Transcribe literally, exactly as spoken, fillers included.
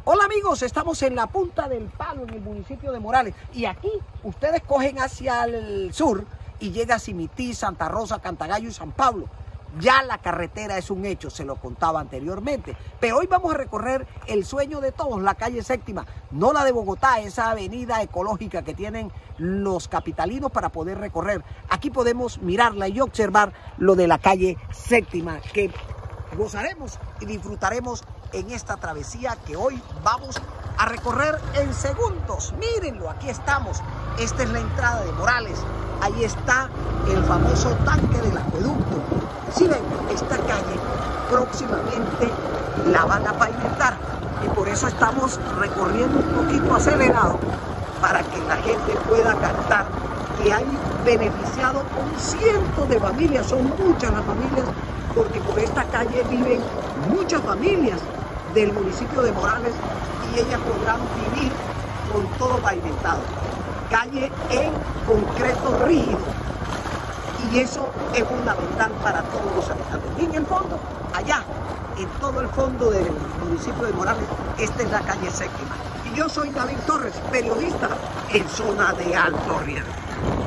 Hola amigos, estamos en la Punta del Palo, en el municipio de Morales. Y aquí ustedes cogen hacia el sur y llega a Simití, Santa Rosa, Cantagallo y San Pablo. Ya la carretera es un hecho, se lo contaba anteriormente. Pero hoy vamos a recorrer el sueño de todos, la calle Séptima. No la de Bogotá, esa avenida ecológica que tienen los capitalinos para poder recorrer. Aquí podemos mirarla y observar lo de la calle Séptima, que gozaremos y disfrutaremos en esta travesía que hoy vamos a recorrer en segundos. Mírenlo, aquí estamos. Esta es la entrada de Morales. Ahí está el famoso tanque del acueducto. Si ven, esta calle próximamente la van a pavimentar y por eso estamos recorriendo un poquito acelerado para que la gente pueda captar que hay beneficiado un ciento de familias. Son muchas las familias, porque por esta calle viven muchas familias del municipio de Morales y ellas podrán vivir con todo pavimentado. Calle en concreto rígido, y eso es fundamental para todos los habitantes. Y en el fondo, allá, en todo el fondo del municipio de Morales, esta es la calle Séptima. Y yo soy David Torres, periodista en zona de alto riesgo.